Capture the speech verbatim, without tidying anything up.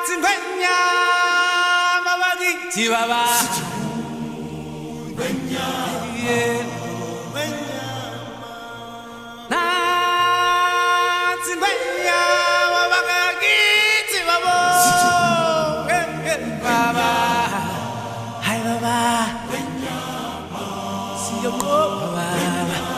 Chihuahua. Yeah. Na Zimbabwe, Wabagagi, Chihuahua. Baba, hi Baba. See you, Baba.